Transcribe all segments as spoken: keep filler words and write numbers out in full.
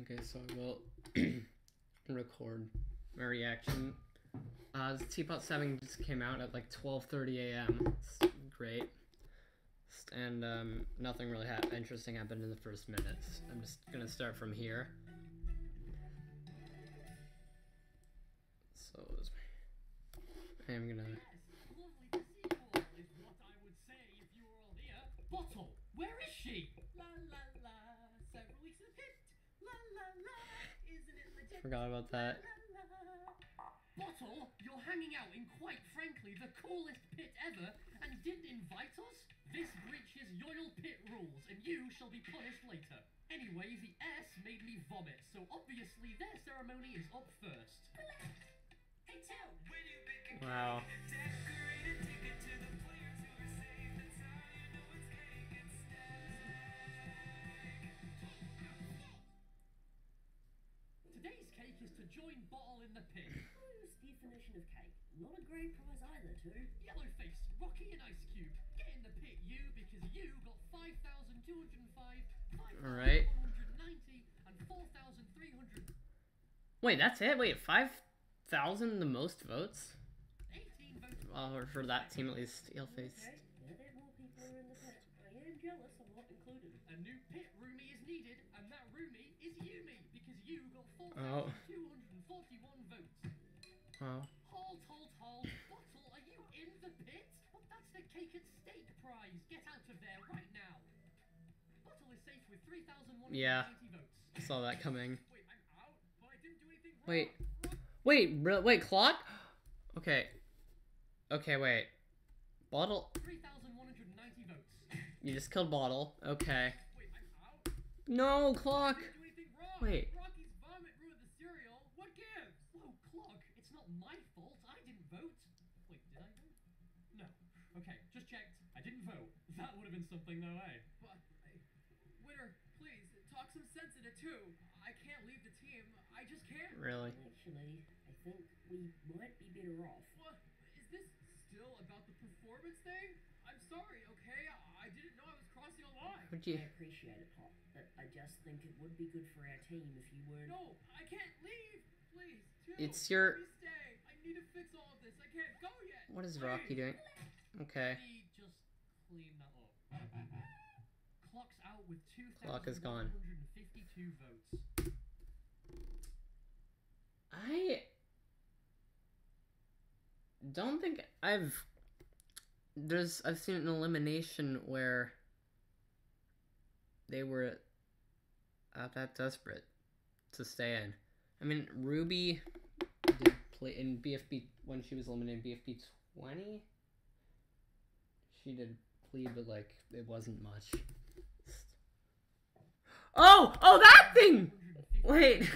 Okay, so I will record my reaction. Uh, this Teapot seven just came out at like twelve thirty a m It's great. And um, nothing really ha interesting happened in the first minutes. I'm just gonna start from here. So I am gonna. Yes, lovely to see you all, is what I would say if you were all here. Bottle, where is she? La la la, several weeks in the pit. La la la, isn't it legit? Forgot about that. La, la, la. Bottle, you're hanging out in quite frankly the coolest pit ever, and you didn't invite us? This breaches Yoil pit rules, and you shall be punished later. Anyway, the S made me vomit, so obviously their ceremony is up first. Hey, Tell, where do you pick a Wow. Today's cake is to join Bottle in the pit. What's the definition of cake? Not a great prize either, too. Yellowface, Rocky and Ice Cube. Get in the pit, you, because you got five thousand two hundred five, five thousand one hundred ninety, and four thousand three hundred. Wait, that's it? Wait, five thousand the most votes? eighteen votes. Well, for that team at least, Yellowface. Okay, now that more people are in the pit, I am jealous I'm not included. A new pit roomie is needed, and that roomie is Yumi, because you got four Oh. thousand two hundred forty-one votes. Oh. Halt, halt, halt. Bottle, are you in the pit? Well, that's the cake and steak prize. Get out of there right now. Bottle is safe with three thousand one hundred ninety Yeah. votes. Saw that coming. Wait, I'm out, but I didn't do anything wrong. Wait. Wait, bro, wait, clock? Okay. Okay, wait. Bottle. three thousand one hundred ninety votes. You just killed Bottle. Okay. Wait, I'm out. No, clock. I didn't do anything wrong. Wait. Rocky's vomit ruined the cereal. What gives? Whoa, Clock, it's not my fault. I didn't vote. Wait, did I vote? No. Okay, just checked. I didn't vote. That would have been something, though, eh? But, I... Winner, please, talk some sense in it, too. I can't leave the team. I just can't. Really? Actually, I think we might be better off. What? Is this still about the performance thing? I'm sorry, okay? I didn't know I was crossing a line. Would you? I appreciate it, Pop, but I just think it would be good for our team if you weren't... No, I can't leave. Please, too. It's your- Please stay. I need to fix all of this. I can't go yet. What is Please. Rocky doing? Okay. Let me just clean that up. Clock's out with two Clock is thousand gone. one hundred fifty-two votes. I don't think I've there's I've seen an elimination where they were uh, that desperate to stay in. I mean, Ruby did play in B F B when she was eliminated in B F B twenty. She did plea, but like it wasn't much. Oh, oh, that thing! Wait.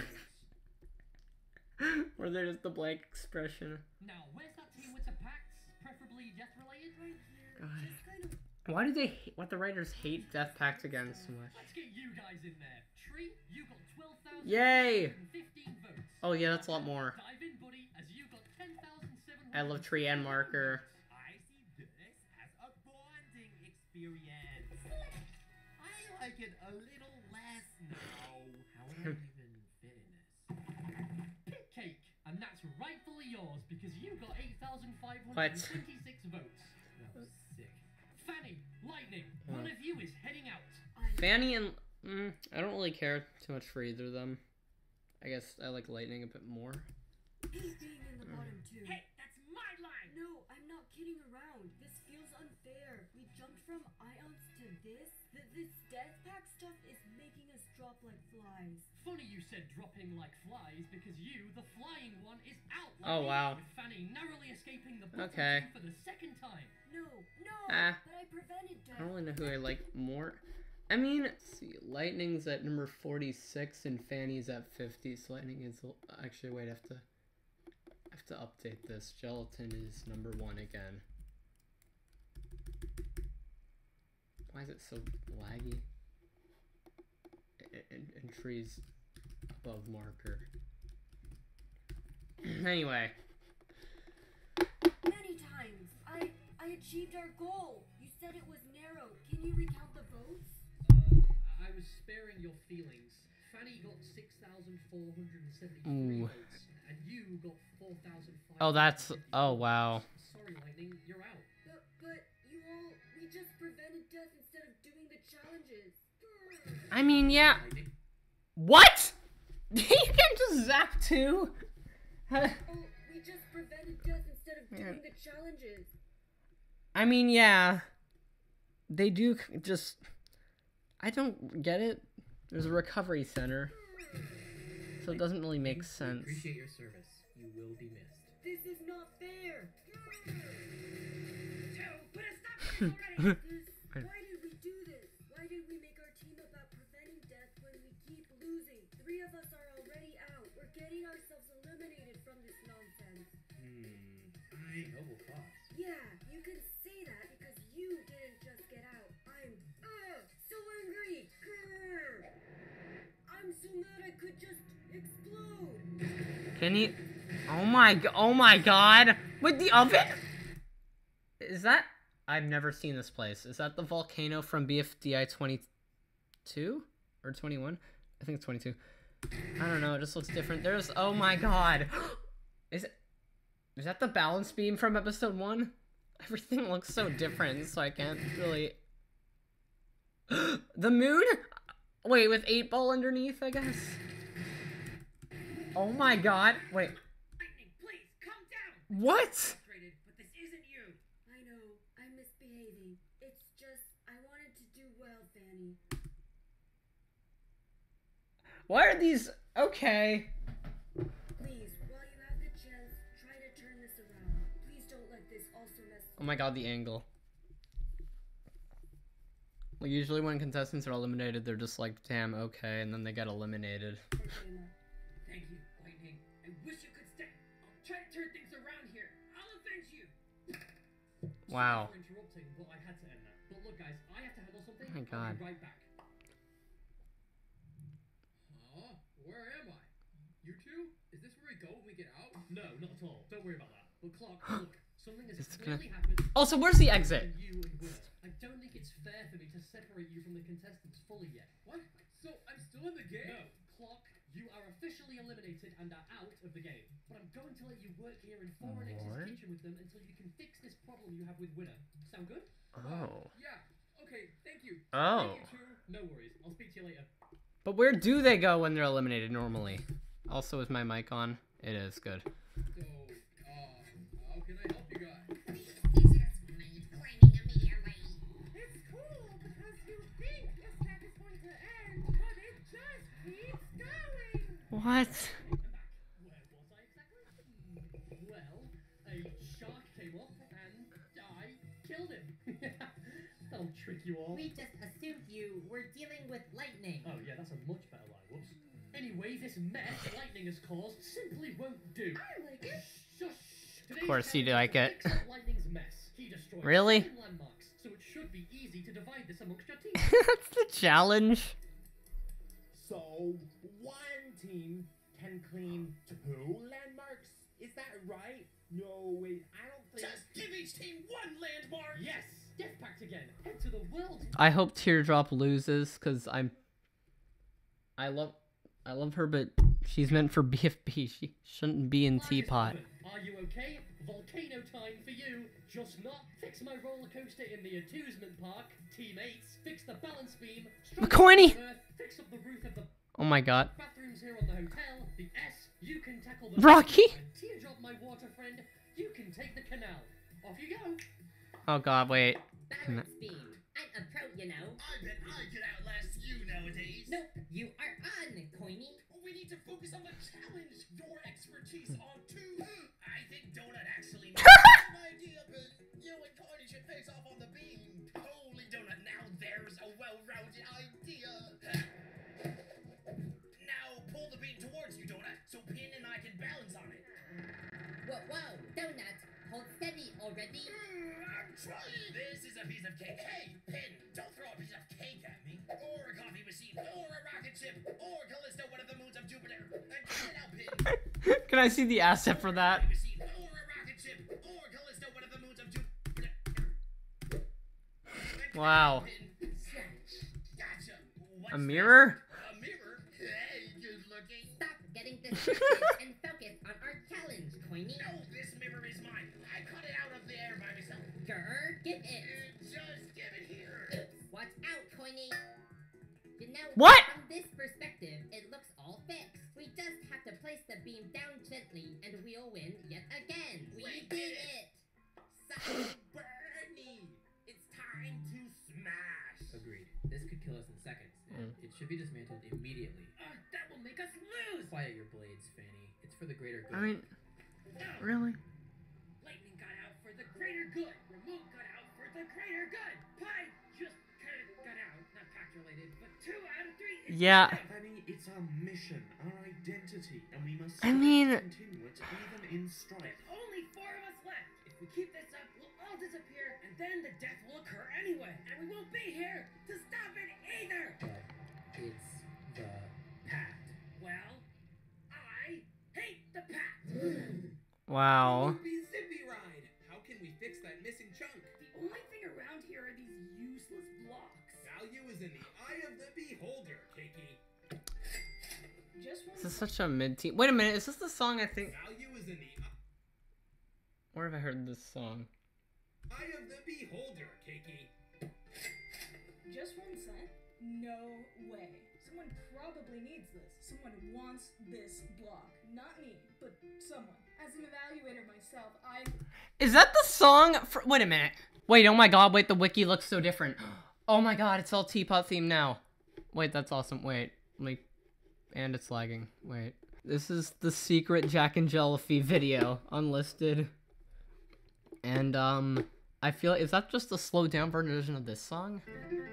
Or there's the blank expression. Now, where's that team with the pacts? Preferably death related? Right here, God. just kind of... Why do they hate, what the writers hate Death Pact again so much? Let's get you guys in there. Tree, you got twelve thousand Yay! fifteen votes. Oh yeah, that's a lot more. Dive in, buddy, as you got ten thousand seven hundred. I love Tree and Marker. I see this as a bonding experience. I like it a little less now. How would I even fit in this? Pit cake, and that's rightfully yours because you got eight thousand five What? hundred twenty-six votes. That was sick. Fanny, Lightning, Oh. one of you is heading out. Fanny and mm, I don't really care too much for either of them. I guess I like Lightning a bit more. He's being in the bottom, too. Hey, that's my line. No, I'm not kidding around. This feels unfair. We jumped from ions to this. Th this Death Pack stuff is making us drop like flies. Funny you said dropping like flies because you, the flying one, is out. Like Oh, me, wow. With Fanny narrowly escaping the bottom Okay. two for the second time. No, no, Ah. but I prevented I death. don't really know who I like more. I mean, let's see, Lightning's at number forty-six and Fanny's at fifty. So Lightning is actually wait, I have to I have to update this. Gelatin is number one again. Why is it so laggy? And, and, and Tree's above Marker. Anyway. Many times. I I achieved our goal. You said it was narrow. Can you recount the votes? Uh, I was sparing your feelings. Fanny got six thousand four hundred seventy-three Ooh. votes, and you got four thousand five hundred fifty. Oh, that's. Oh, wow. Sorry, Lightning, you're out. But, but you all, we just prevented death instead of doing the challenges. I mean, yeah. Lightning. What? You can just zap too? Oh, we just prevented death instead of doing the challenges. I mean, yeah. They do c- just. I don't get it. There's a recovery center. So it doesn't really make We sense. appreciate your service. You will be missed. This is not fair. Joe, put a stop to this already! This, why did we do this? Why did we make our team about preventing death when we keep losing? Three of us are already out. We're getting ourselves eliminated from this nonsense. Hmm. I noble thoughts. Yeah, you can say that because you didn't just get out. I'm uh, so angry. Grr. I'm so mad I could just explode. Can you? Oh my g- oh my god! With the oven? Is that? I've never seen this place. Is that the volcano from B F D I twenty-two? Or twenty-one? I think it's twenty-two. I don't know, it just looks different. There's, oh my god! Is it, is that the balance beam from episode one? Everything looks so different, so I can't really... The moon? Wait, with eight ball underneath, I guess? Oh my god, wait. Lightning, please, calm down! What? Frustrated, but this isn't you. I know, I'm misbehaving. It's just, I wanted to do well, Fanny. Why are these... Okay. Please, while you have the chance, try to turn this around. Please don't let this also mess Oh my god, the angle. Well, usually when contestants are eliminated, they're just like, damn, okay, and then they get eliminated. with Emma. Thank you, Lightning. I wish you could stay. I'll try to turn things around here. I'll avenge you. Wow. Sorry for interrupting, but I had to end that. But look, guys, I have to handle something. Oh my I'll God. be right back. Huh? Where am I? You two? Is this where we go when we get out? No, not at all. Don't worry about that. But Clark, look, something has It's gonna- clearly happened. Also, where's the exit? between You and Winner. I don't think it's fair for me to separate you from the contestants fully yet. What? So I'm still in the game? No, Clock, you are officially eliminated and are out of the game. But I'm going to let you work here in Foreign X's What? kitchen with them until you can fix this problem you have with Winner. Sound good? Oh. Yeah. Okay. Thank you. Oh. Thank you too. No worries. I'll speak to you later. But where do they go when they're eliminated normally? Also, is my mic on? It is, good. So, uh, how can I help you guys? It's cool because you think the snack is going to end, but it just keeps going. What? I'm back. Where was I exactly? Well, a shark came up and I killed him. That'll trick you all. We just assumed you were dealing with lightning. Oh yeah, that's a much better lie. Whoops. Anyway, this mess Lightning has caused simply won't do. I like it. Shush. Of course you Today's like it. challenge is to fix up Lightning's mess. He destroyed Really? seven landmarks, so it should be easy to divide this amongst your team. That's the challenge. So, one team can claim two landmarks? Is that right? No, wait, I don't think... Just give each team one landmark. Yes. Death Pact again. Head to the world. I hope Teardrop loses, because I'm... I love... I love her, but she's meant for B F B. She shouldn't be in Flag is Teapot. open. Are you okay? Volcano time for you. Just not fix my roller coaster in the amusement park. Teammates, fix the balance beam. McCoiny! Earth, fix up the roof of the Oh my god. bathrooms here on the hotel. The S, you can tackle the Rocky! And Teardrop, my water friend, you can take the canal. Off you go. Oh god, wait. Balance beam. I'm a pro, you know. I bet I could outlast you nowadays. Nope, you are on, Coiny. We need to focus on the challenge. Your expertise on two. I think Donut actually knows an idea, but you and Carney should face off on the beam. Holy Donut, now there's a well-rounded idea. Now pull the beam towards you, Donut, so Pin and I can balance on it. Whoa, whoa, Donut. Hold steady already. Mm, I'm trying. This is a piece of cake. Hey, Pin, don't throw a piece of cake at me. Or a coffee machine. Or a rocket ship. Or Callisto, one of the moons of Jupiter. And get it out, Pin. Can I see the asset for that? Coffee machine. Or a rocket ship. Or Callisto, one of the moons of Jupiter. And get it Wow. out, Pin. Gotcha. What's A mirror? this? A mirror? Hey, looking. Stop getting distracted and focus on our challenge, Coiny. No, this mirror is mine. I cut it out of the air by myself. Grr, give it. Uh, Just give it here. Oops, watch out, Coiny. You know, What? from this perspective, it looks all fixed. We just have to place the beam down gently, and we'll win yet again. We, We did did it. Silent Bernie! It's time to smash! Agreed. This could kill us in seconds, and it should be dismantled immediately. Uh, that will make us lose! Quiet your blades, Fanny. It's for the greater good. I mean, No! really? Lightning got out for the greater good. Remote got out for the greater good. Pie just kind of got out. Not pack related, but two out of three is Yeah. negative. Fanny, it's our mission, our identity, and we must I mean- continue it even in strife. There's only four of us left. If we keep this up, we'll all disappear, and then the death will occur anyway. And we won't be here to stop it either. But it's the pact. Well, I hate the pact. Wow. Zippy zippy ride. How can we fix that missing chunk? The only thing around here are these useless blocks. Value is in the eye of the beholder, Kiki. Just one This is such a mid-teen. Wait a minute, is this the song I think? Value is in the Where have I heard this song? eye of the beholder, Kiki. Just one cent? No way. Someone probably needs this. Someone wants this block. Not me, but someone. As an evaluator myself, I... Is that the song for- wait a minute. Wait, oh my god, wait, the wiki looks so different. Oh my god, it's all Teapot themed now. Wait, that's awesome. Wait, like, and it's lagging. Wait. This is the secret Jack and Jellyfy video, unlisted. And, um, I feel, is that just a slowed down version of this song?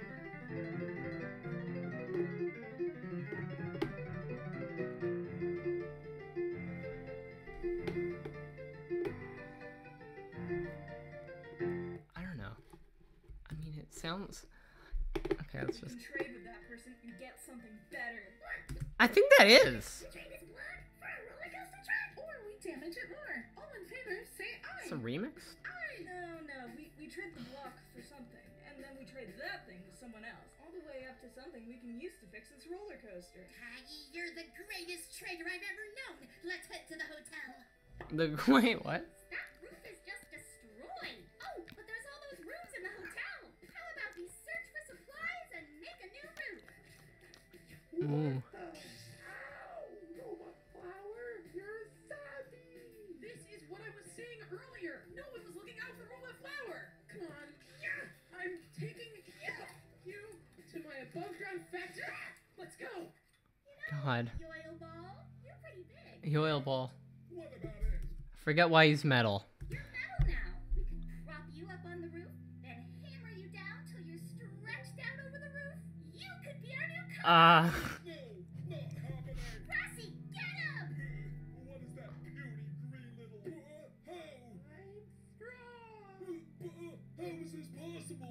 I don't know. I mean, it sounds... Okay, let's You just... can trade with that person and get something better. I think that is! Trade this block for a roller coaster track, or we damage it more. All in favor, say aye. It's a remix? Aye. No, no, we, we trade the block for something, and then we trade that thing with someone else. All the way up to something we can use to fix this roller coaster. Kagi, you're the greatest trader I've ever known. Let's head to the hotel. The... Wait, what? That roof is just destroyed. Oh, but there's all those rooms in the hotel. How about we search for supplies and make a new roof? Ooh. Flower, you're savvy. This is what I was saying earlier. No one was looking out for Robot Flower. Come on. Yeah, I'm taking yeah, you to my above ground factory. Let's go. God. Yoil ball, you're pretty big. Yoil ball. What about it? Forget why he's metal. You're metal now. We can prop you up on the roof, then hammer you down till you're stretched out over the roof. You could be our new car. Uh... No, not happening. Brassy, get him! What is that puny green little... Uh, how? I'm strong. Uh, uh, how is this possible?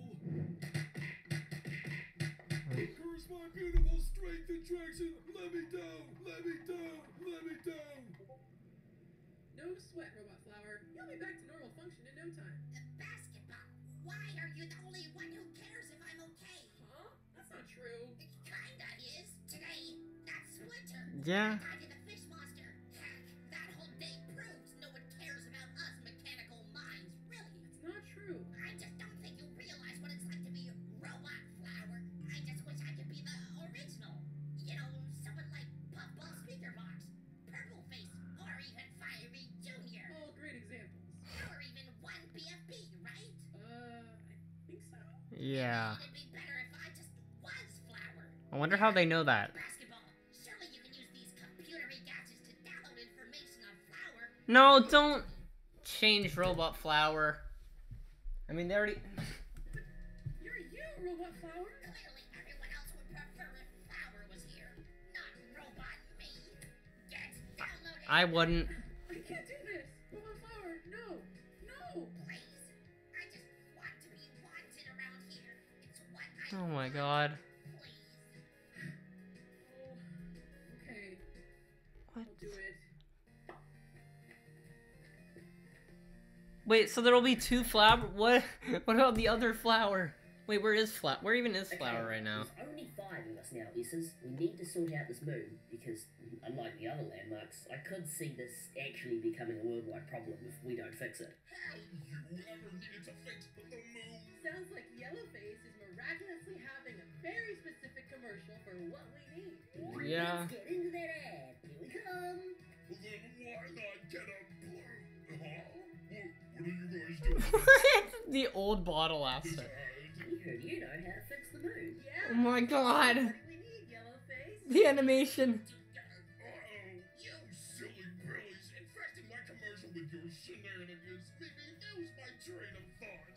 Curse my beautiful strength and traction. Let me down. Let me down. Let me down. No sweat, Robot Flower. You'll be back to normal function in no time. The basketball. Why are you the only one who cares if I'm okay? Huh? That's not true. It kinda is. Today, that's winter. Yeah. I died in the fish monster. Heck, that whole day proves no one cares about us mechanical minds, really. It's not true. I just don't think you realize what it's like to be Robot Flower. I just wish I could be the original. You know, someone like Puffball Speaker Box, Purple Face, or even Fiery Junior. All great examples. Or even one B F B, right? Uh, I think so. Yeah. It'd be better if I just was Flower. I wonder how they know that. Basketball. Surely you can use these computery gadgets to download information on Flower. No, don't change Robot Flower. I mean, they already... You're you, Robot Flower. Clearly everyone else would prefer if Flower was here, not Robot me. Get downloaded. I wouldn't. I can't do this. Robot Flower, no. No. Please. I just want to be wanted around here. It's what I Oh my want. god. Please. Oh, okay. What? I'll do it. Wait, so there'll be two flower? What? What about the other flower? Wait, where is Flower? Where even is Flower right now? There's only five of us now, Isses. We need to sort out this moon, because, unlike the other landmarks, I could see this actually becoming a worldwide problem if we don't fix it. Have you ever needed to fix the moon? Sounds like Yellowface is miraculously having a very specific commercial for what we need. Yeah. Let's get into that ad. Here we come. Well, then why not get a blue? Huh? What, what are you guys doing? The old bottle asset. We heard you know how to fix the moon. Yeah. Oh my god. What do we need, Yellowface? The animation. Uh-oh, you silly brillies, infecting my commercial with your shenanigans. Maybe lose my train of thought.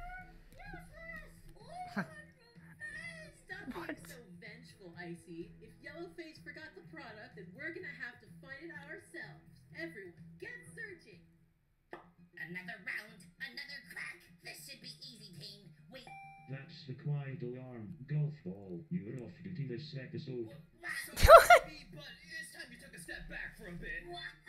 Stop being so vengeful, Icy. If Yellowface forgot the product, then we're gonna have to find it ourselves. Everyone, get searching. Another round, another crack. This should be easy, team. Wait. That's the quiet alarm. Golf ball. You're off duty this episode. Sorry, Puffy, but it's time you took a step back for a bit.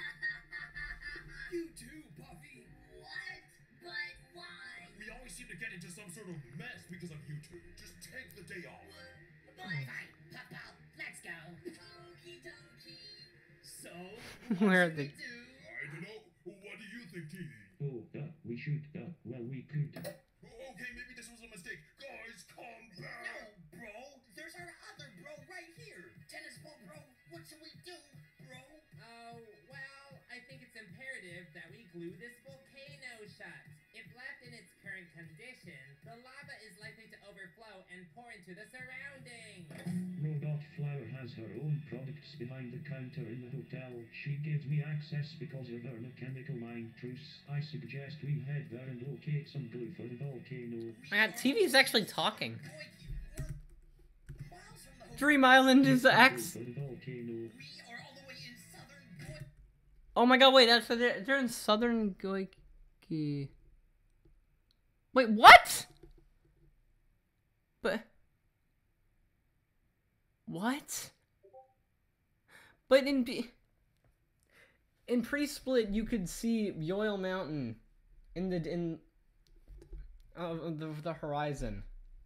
You too, Puffy. What? But why? We always seem to get into some sort of mess because of you two. Just take the day off. Fine, Puffball, let's go. Okie dokie. So, Where are what should they? we do? I don't know. What do you think, T V? Oh, uh, we should, uh, well, we could. Okay, maybe this was a mistake. Guys, calm down. No, bro. There's our other bro right here. Tennis ball, bro. What should we do, bro? Oh, well, I think it's imperative that we glue this volcano shut. If left in its current condition, the lava is likely to overflow and pour into the surroundings. Robot Flower has her own products behind the counter in the hotel. She gives me access because of her mechanical mind truce. I suggest we head there and locate some glue for the volcano. My god, T V's actually talking. Miles from the hotel. Dream Island is X. For the volcano. We are all the way in southern Goy. Oh my god, wait, that's they're, they're in southern Goiki. Wait, what? But what? But in B- in pre-split, you could see Yoil Mountain in the in uh, the the horizon.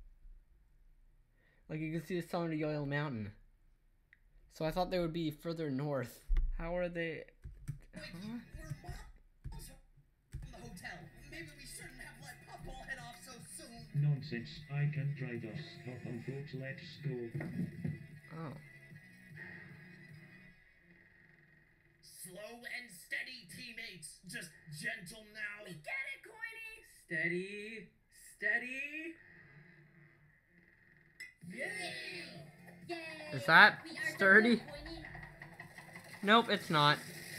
Like you could see the summit of Yoil Mountain. So I thought they would be further north. How are they? Huh? We're miles from the hotel. Maybe we shouldn't have let Puffball head off so soon. Nonsense. I can drive us. Hop on, folks. Let's go. Oh. Slow and steady, teammates. Just gentle now. Get it, Coiny? Steady, steady. Yay! Is that We are sturdy? the Coiny. Nope, it's not.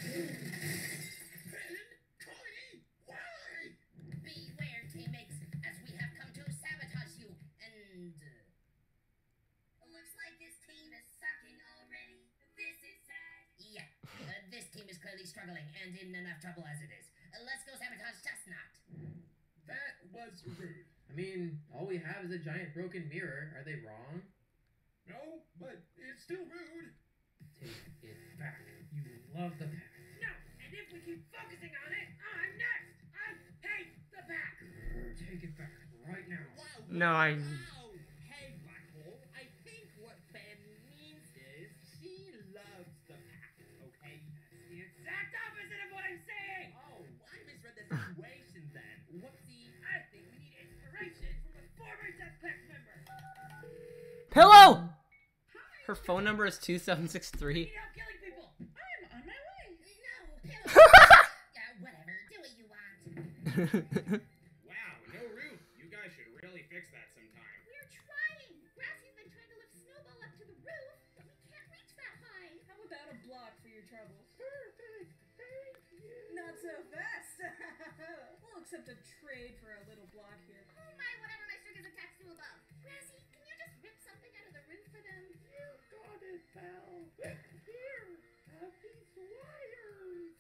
Beware, teammates, as we have come to sabotage you. And uh, looks like this team is sucking already. This is sad. Yeah, uh, this team is clearly struggling and in enough trouble as it is. Uh, let's go sabotage Chestnut. That was rude. I mean, all we have is a giant broken mirror. Are they wrong? No, but it's still rude. Take it back. You love the pack. No, and if we keep focusing on it, I'm next. I hate the back. Take it back right now. Wow. No, I. Wow. Hey, Black Hole. I think what Ben means is she loves the pack. Okay? That's the exact opposite of what I'm saying. Oh, I misread the situation then. Whoopsie. I think we need inspiration from a former Death Pack member. Pillow! Her phone number is two seven six three. Need help killing people. I'm on my way. No, Pillow. Yeah, whatever. Do what you want. Wow, no roof. You guys should really fix that sometime. We're trying. Grassy's been trying to lift Snowball up to the roof, but we can't reach that high. How about a block for your troubles? Perfect. Thank you. Not so fast. We'll accept a trade for a little block here. Oh my, whatever my string is attached to above. Grassy, can you just rip something out of the roof for them? You got it, pal. Here, have these wires.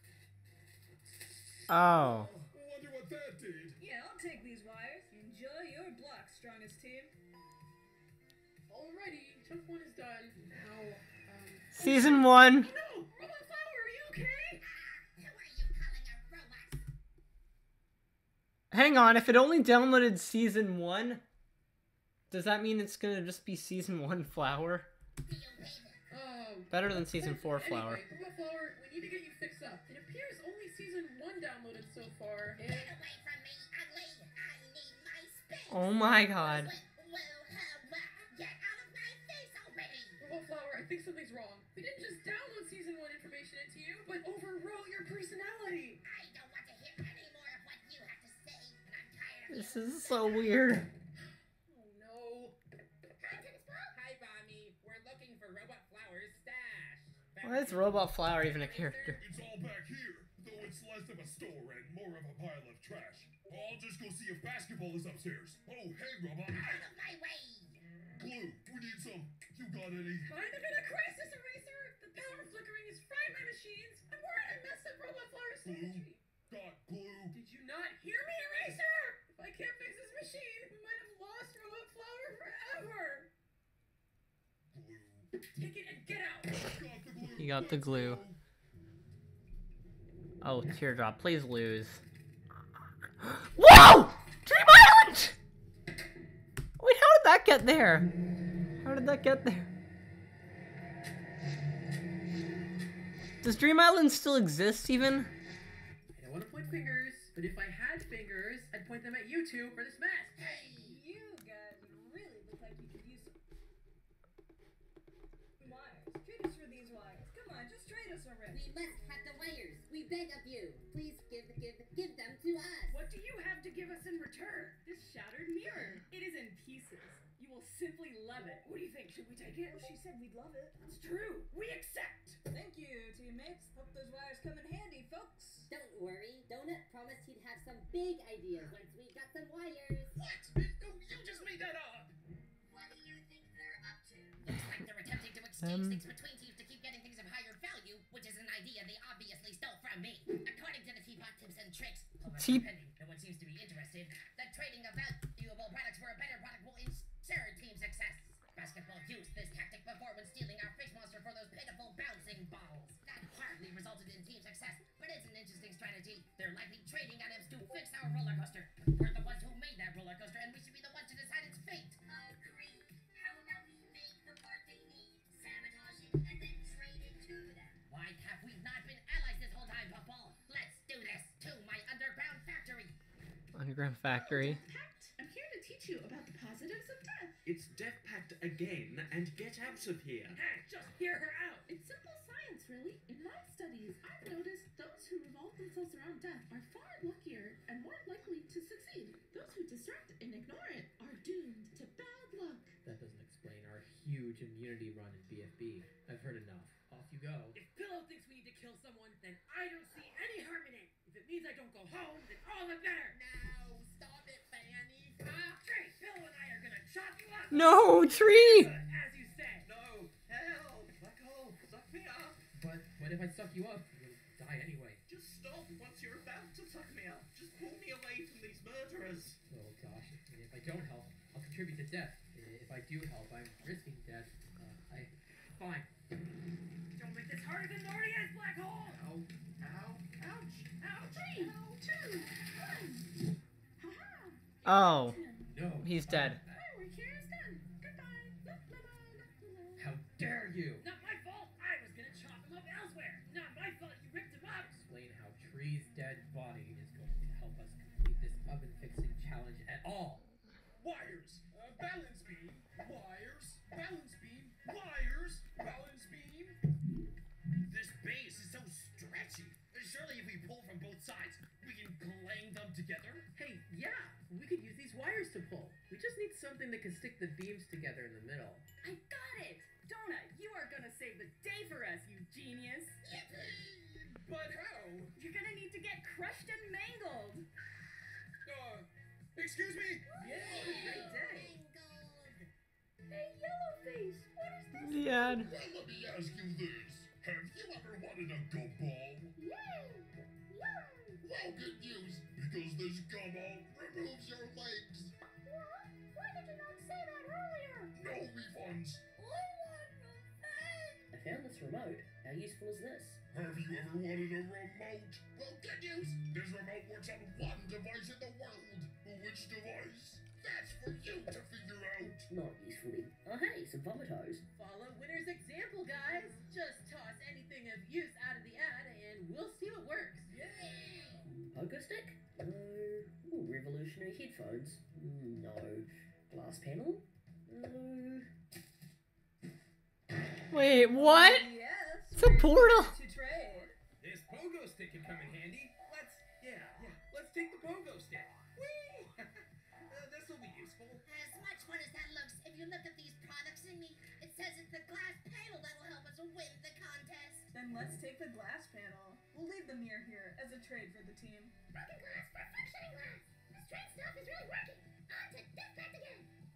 Oh. Wonder what that did. Yeah, I'll take these wires. Enjoy your block, strongest team. Alrighty, chunk one is done. Now, um. Season one. No, Robot Flower, are you okay? Who are you calling a robot? Hang on, if it only downloaded season one, does that mean it's gonna just be season one Flower? Oh. Better than season four Flower. Anyway, Robot Flower, we need to get you fixed up. It appears only season one downloaded so far. And... Get away from me, ugly! I need my space! Oh my god. Get out of my face already! Robot Flower, I think something's wrong. We didn't just download season one information into you, but overwrote your personality. I don't want to hear any more of what you have to say, and I'm tired of This is so weird. Oh no. Hi, Bonnie. We're looking for Robot Flower's stash. Why is Robot Flower even a character? It's all back here, though it's less of a store and more of a pile of trash. I'll just go see if basketball is upstairs. Oh, hey, Robot. out of my way! Glue, we need some. You got any? Kind of in a crisis, Eraser. The power flickering is frying my machines. I'm worried I messed up Robot Flower's circuitry. Got glue. Did you not hear me, Eraser? If I can't fix this machine, we might have lost Robot Flower forever. Glue. Take it and get out. Got the glue. You got the Let's glue. go. Oh, Teardrop, please lose. Whoa! Dream Island! Wait, how did that get there? How did that get there? Does Dream Island still exist even? I don't want to point fingers, but if I had fingers, I'd point them at you two for this mess. Hey, you guys really look like you could use some wires. Trade us for these wires. Come on, just trade us already. We must have the wires. We beg of you. Please give, give, give them to us. What do you have to give us in return? This shattered mirror. It is in pieces. You will simply love it. What do you think? Should we take it? Well, she said we'd love it. It's true. We accept. Thank you, teammates. Hope those wires come in handy, folks. Don't worry. Donut promised he'd have some big ideas once we got some wires. What? Oh, you just made that up! What do you think they're up to? Looks like they're attempting to exchange Um. things between teams to keep getting things of higher value, which is an idea they obviously stole from me. According to the Teapot tips and tricks, although Teap- depending no one seems to be interested, the trading of valuable products for a better product will ensure team success. Basketball used this tactic before when stealing our fish monster for those pitiful bouncing balls. That hardly resulted in team success, but it's an interesting strategy. They're likely trading items to fix our roller coaster. We're the ones who made that roller coaster, and we should be the ones to decide its fate. Agree. How about we make the part they need, sabotage it, and then trade it to them? Why have we not been allies this whole time, Puffball? Let's do this to my underground factory. Underground Factory. I'm here to teach you about the positives of death. It's Death Pact again, and get out of here. Hey, just hear her out. It's simple science, really. In my studies, I've noticed those who revolve themselves around death are far luckier and more likely to succeed. Those who distract and ignore it are doomed to bad luck. That doesn't explain our huge immunity run in B F B. I've heard enough. Off you go. If Pillow thinks we need to kill someone, then I don't see any harm in it. If it means I don't go home, then all the better. Now, stop it, Fanny. Ah, great. Pillow and I are gonna chop you up. No, Tree! As you said. No, help! Let go! Suck me up! But what if I suck you up? You'll die anyway. Just stop once you're about to suck me up. Just pull me away from these murderers. Oh gosh, if I don't help, I'll contribute to death. If I do help, I'm risking death. Uh, I... Fine. Don't make this harder than it already is, Black Hole. Ow. Ow. Ouch. Ouch. Three, two, one. Ha-ha. Oh, No. he's dead. My work here is done. Goodbye. La, la, la, la, la. How dare you! Not my fault. I was gonna chop him up elsewhere. Not my fault you ripped him up. Explain how Tree's dead body is going to help us complete this oven fixing challenge at all. Wires. Uh, balance beam. Wires. Balance beam. Wires. Balance beam. This base is so stretchy. Surely if we pull from both sides, we can clang them together? Hey, yeah, we could use these wires to pull. We just need something that can stick the beams together in the middle. I got it! Donut, you are gonna save the day for us, you genius! But how? You're gonna need to get crushed and mangled! Uh, excuse me? Yay! Great day! Hey, Yellowface, what is this? The ad. Well, let me ask you this. Have you ever wanted a gumball? Yay! Yay! Well, good news, because this gumball removes your legs. What? Why did you not say that earlier? No refunds. I found this remote. How useful is this? Have you ever wanted a remote? Well, good news. This remote works on one device in the world. Which device? That's for you to figure out. Not usefully. Oh hey, some vomitos. Follow winner's example, guys. Just toss anything of use out of the ad and we'll see what works. Pogo stick? No. Ooh, revolutionary headphones? No. Glass panel? No. Wait, what? Yes. It's a portal. To trade. This pogo stick can come in handy. Let's, yeah, yeah. Let's take the pogo stick. Whee! uh, this will be useful. As much fun as that looks, if you look at these products in me, it says it's the glass panel that'll help us win the contest. Then let's take the glass panel. We'll leave the mirror here as a trade for the team. Broken glass for functioning glass. This trade stuff is really working. On to Deathbed again.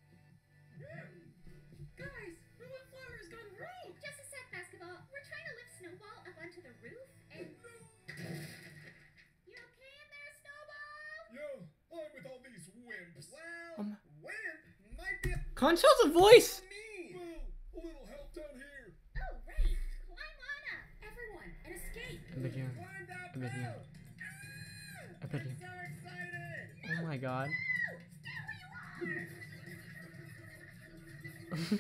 Guys, Robot Flower has gone rogue. Just a sec, Basketball. We're trying to lift Snowball up onto the roof and... You okay in there, Snowball? Yeah, I'm with all these wimps. Well, Um, wimp might be a Concho's a voice. me. Well, a little help down here. Oh, right. Climb on up, everyone, and escape. A video. Climb that A video. belt. A video. So excited. Oh my god. Oh, stay where you are. I was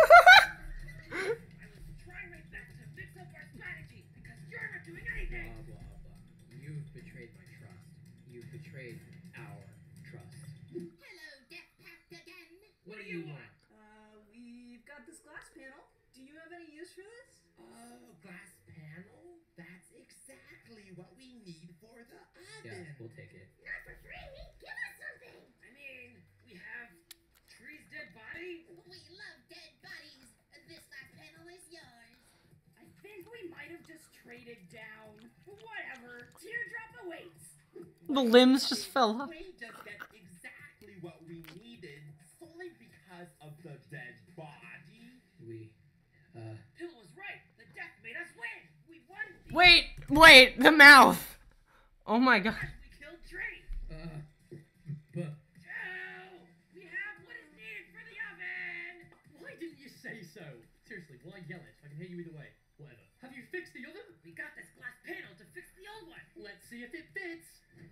trying my best to fix up our strategy because you're not doing anything. Blah, blah, blah. You've betrayed my trust. You've betrayed our trust. Hello, Death Pact again. What do you want? Uh, we've got this glass panel. Do you have any use for this? Oh, glass panel? That's exactly what we need for the oven. Yeah, we'll take it. Not for free. Give us something. I mean, we have Tree's dead body. We love dead bodies. This glass panel is yours. I think we might have just traded down. Whatever. Teardrop awaits. The limbs just fell off. We just get exactly what we needed solely because of the dead body. We, uh... Pill was right. The death made us win. We won. The Wait, wait, the mouth. Oh my god. We killed Tree. Uh... But... Joe, we have what is needed for the oven. Why didn't you say so? Seriously, why yell it? I can hear you either way. Whatever. Have you fixed the oven? We got this glass panel to fix the old one. Let's see if it fits.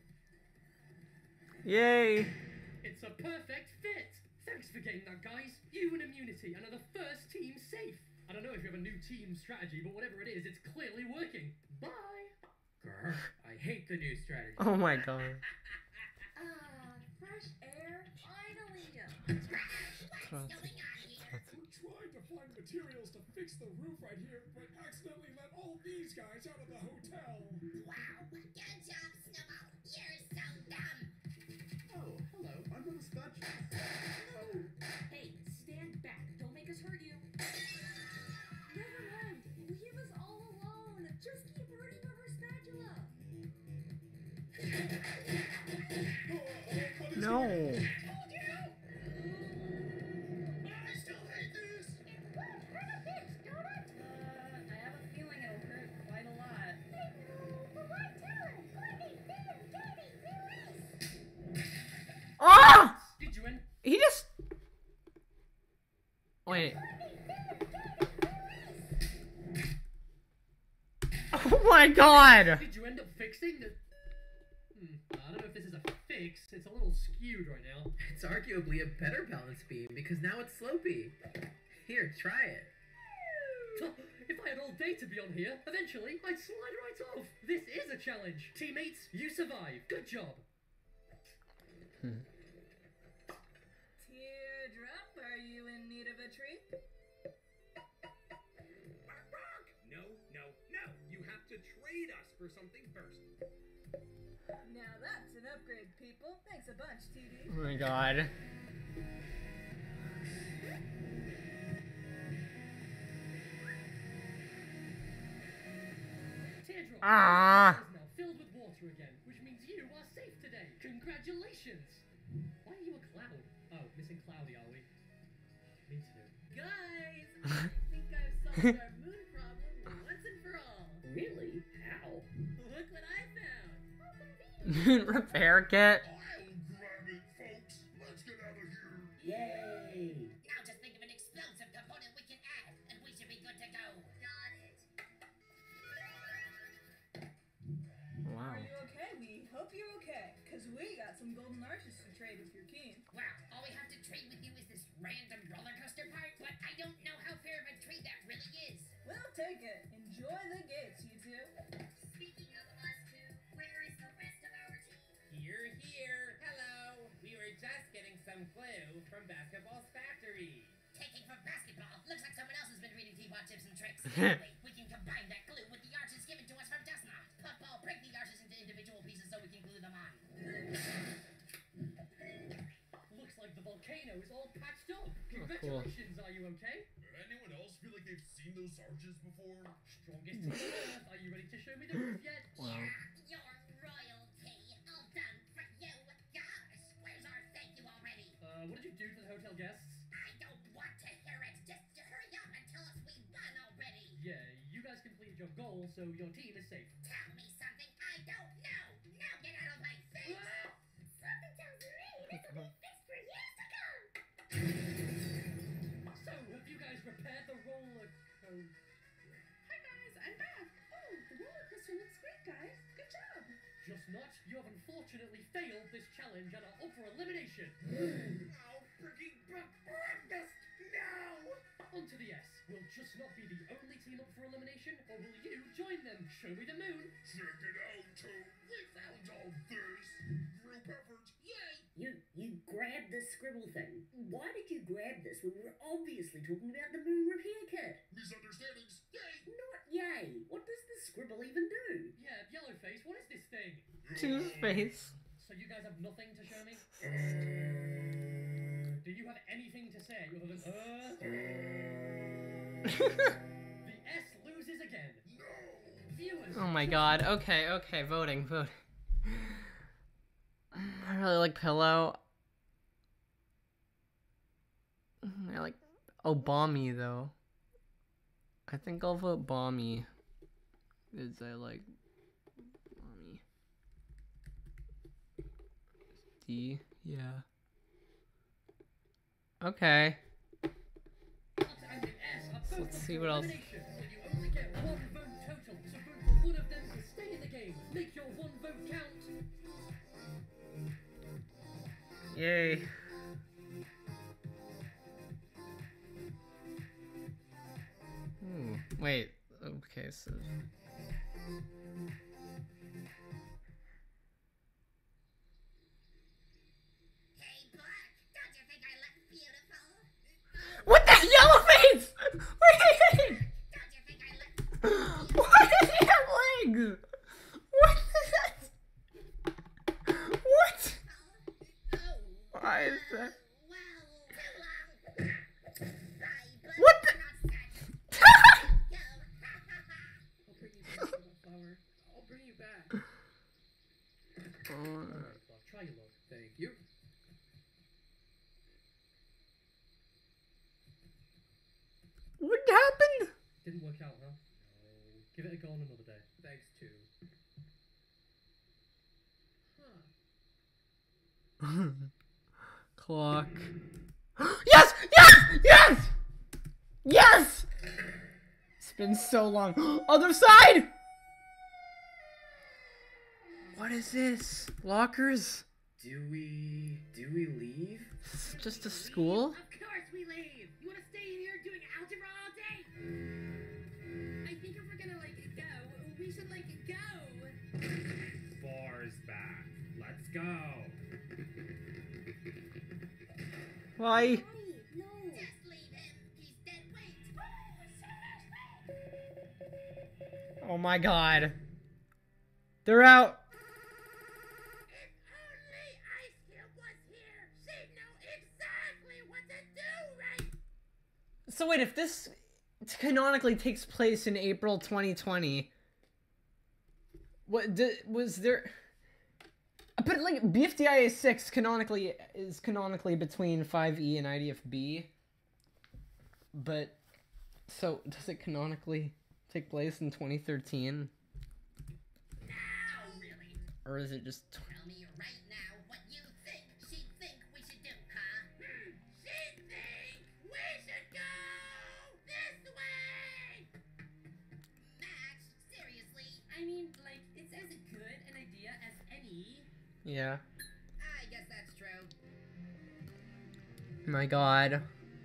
Yay. It's a perfect fit. Thanks for getting that, guys. You and immunity and are the first team safe. I don't know if you have a new team strategy, but whatever it is, it's clearly working. Bye. Grr. I hate the new strategy. Oh my god. Ah, fresh air. Finally. What's going on here? We tried to find materials to fix the roof right here, but accidentally let all these guys out of the hotel. Wow. Good job, Snowball. You're so dumb. Oh, hello. I'm gonna scotch. No. Hey, stand back. Don't make us hurt you. Never mind. Leave us all alone. Just keep hurting over spatula. No. I still hate this. It won't hurt a bit, don't it? Uh, I have a feeling it'll hurt quite a lot. But why tell us? Courtney, Dylan, Katie, release. Ah! Did you end? He just. Wait. Oh my god. Did you end up fixing the... Hmm, I don't know if this is a fix. It's a little skewed right now. It's arguably a better balance beam because now it's slopey. Here, try it. If I had all day to be on here, eventually I'd slide right off. This is a challenge. Teammates, you survived. Good job. Hmm. Teardrop, are you in need of a treat? No, no, no. You have to trade us for something first. Now that's an upgrade, people. Thanks a bunch, T D. Oh my god. Teardrop Ah. is now filled with water again, which means you are safe today. Congratulations. Why are you a cloud? Oh, missing Cloudy, are we? Me too. Guys, I think I've solved our moon problem once and for all. Really? How? Look what I found. Repair kit. I'll grab it, folks. Let's get out of here. Yay! Now just think of an explosive component we can add, and we should be good to go. Got it. Wow. Are you okay? We hope you're okay, because we got some golden arches to trade if you're keen. Wow, all we trade with you is this random roller coaster part, but I don't know how fair of a trade that really is. We'll take it. Enjoy the gates, you two. Speaking of us two, where is the rest of our team? Here, here. Hello. We were just getting some glue from Basketball's factory. Taking from basketball. Looks like someone else has been reading Teapot Tips and Tricks. Anyway, we can combine that glue with the arches given to us from Dustmont. Puffball, break the arches into individual pieces so we can glue them on. Looks like the volcano is all patched up. cool. Congratulations, are you okay? Anyone else feel like they've seen those arches before? Strongest team on earth. Are you ready to show me the roof yet? Wow. Your royalty. All done for you. Gosh, where's our thank you already? Uh, what did you do to the hotel guests? I don't want to hear it. Just hurry up and tell us we won already. Yeah, you guys completed your goal, so your team is safe. Tell me something I don't know. Now get out of my face. Something tells me this will be fixed for years to come. So, have you guys repaired the roller coaster? Hi guys, I'm back. Oh, the roller coaster looks great, guys. Good job. Just not. You have unfortunately failed this challenge and are up for elimination. Oh, freaking breakfast! No! On to the S. Will just not be the only team up for elimination, or will you join them? Show me the moon. Check it out, Toad. We found all this. Group effort. Yay! You you grabbed this scribble thing. Why did you grab this when we were obviously talking about the moon repair kit? Misunderstandings. Yay! Not yay. What does the scribble even do? Yeah, Yellowface, what is this thing? Two-Face. So you guys have nothing to show me? Do you have anything to say other than uh? The S loses again. No. Viewers. Oh my god. Okay, okay, voting, voting. I really like Pillow. I like Obami though. I think I'll vote Bommy. Because I like Bommy. D, yeah. Okay. So let's see what else. You only get one vote total, so vote for one of them to stay in the game. Make your one vote count. Yay. Ooh, wait. Okay, so. Hey, Black, don't you think I look beautiful? What the yellow face? Wait! Don't you think I look Why does he have legs? What is that? What? Oh, Why is that? well, too long. Bye, Black. What the? I'll bring you back to that flower. I'll bring you back. Oh. Try your luck. Thank you. What happened? Didn't work out, huh? No. Give it a go on another day. Thanks too. Huh. Clock. Yes! Yes! Yes! Yes! It's been so long. Other side! What is this? Lockers? Do we do we leave? Is this just a school? Of course we leave. You want to stay in here doing algebra all day? I think if we're gonna like go, we should like go. Four's back. Let's go. Why? Just leave him. He's dead weight. Oh my god. They're out. If only Ice Cube was here, she'd know exactly what to do, right? So wait, if this canonically takes place in April twenty twenty, what d- was there? But like B F D I A six canonically is canonically between five E and I D F B. But so does it canonically take place in twenty thirteen, Now, really. or is it just? Tw- Tell me right now what you think she'd think we should do, huh? Hmm. She'd think we should go this way! Max, seriously? I mean, like, it's as good an idea as any. yeah. I guess that's true. My god.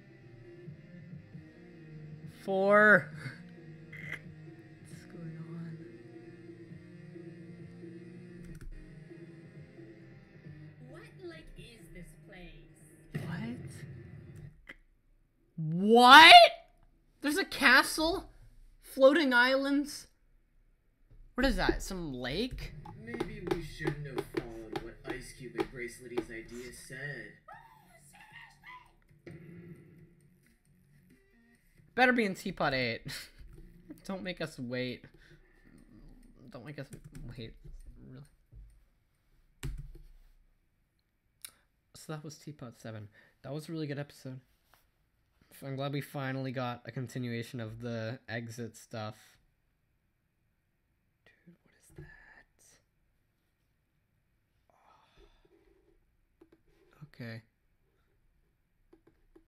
Four. What's going on? What, like, is this place? What? What? There's a castle? Floating islands? What is that? Some lake? Maybe we shouldn't have followed what Ice Cube and Gracelady's idea said. Better be in Teapot eight. Don't make us wait. Don't make us wait. Really. So that was Teapot seven. That was a really good episode. I'm glad we finally got a continuation of the exit stuff. Dude, what is that? Oh. Okay.